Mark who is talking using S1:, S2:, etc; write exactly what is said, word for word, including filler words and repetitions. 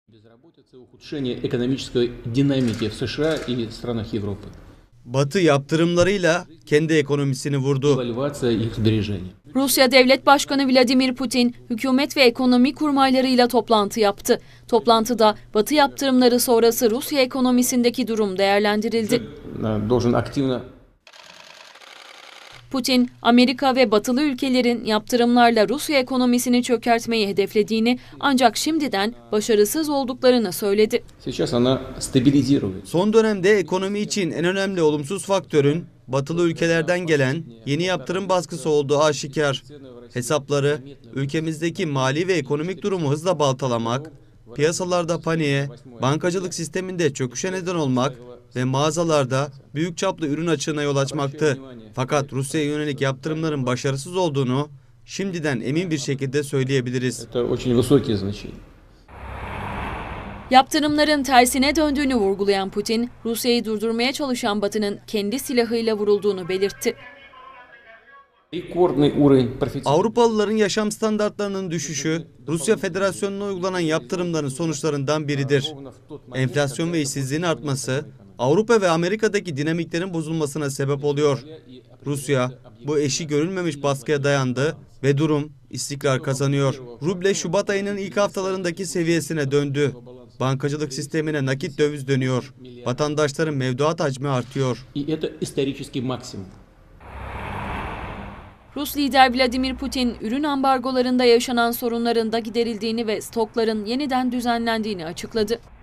S1: Безработица, ухудшение экономической динамики в США и странах Европы.
S2: Batı yaptırımlarıyla kendi ekonomisini vurdu.
S1: Девальвация их сбережений.
S3: Rusya Devlet Başkanı Vladimir Putin, hükümet ve ekonomi kurmaylarıyla toplantı yaptı. Toplantıda Batı yaptırımları sonrası Rusya ekonomisindeki durum değerlendirildi.
S1: Должен активно.
S3: Putin, Amerika ve batılı ülkelerin yaptırımlarla Rusya ekonomisini çökertmeyi hedeflediğini ancak şimdiden başarısız olduklarını söyledi.
S1: Сейчас она стабилизирует.
S2: Son dönemde ekonomi için en önemli olumsuz faktörün batılı ülkelerden gelen yeni yaptırım baskısı olduğu aşikar. Hesapları, ülkemizdeki mali ve ekonomik durumu hızla baltalamak, piyasalarda paniğe, bankacılık sisteminde çöküşe neden olmak ve mağazalarda büyük çaplı ürün açığına yol açmaktı. Fakat Rusya'ya yönelik yaptırımların başarısız olduğunu şimdiden emin bir şekilde söyleyebiliriz.
S1: Это очень высокие значения.
S3: Yaptırımların tersine döndüğünü vurgulayan Putin, Rusya'yı durdurmaya çalışan Batı'nın kendi silahıyla vurulduğunu belirtti.
S1: Рекордный уровень профицит.
S2: Avrupalıların yaşam standartlarının düşüşü, Rusya Federasyonu'na uygulanan yaptırımların sonuçlarından biridir. Enflasyon ve işsizliğin artması, Avrupa ve Amerika'daki dinamiklerin bozulmasına sebep oluyor. Rusya, bu eşi görülmemiş baskıya dayandı ve durum istikrar kazanıyor. Ruble Şubat ayının ilk haftalarındaki seviyesine döndü. Bankacılık sistemine nakit döviz dönüyor. Vatandaşların mevduat hacmi artıyor.
S1: И это исторический максимум.
S3: Rus lider Vladimir Putin, ürün ambargolarında yaşanan sorunların da giderildiğini ve stokların yeniden düzenlendiğini açıkladı.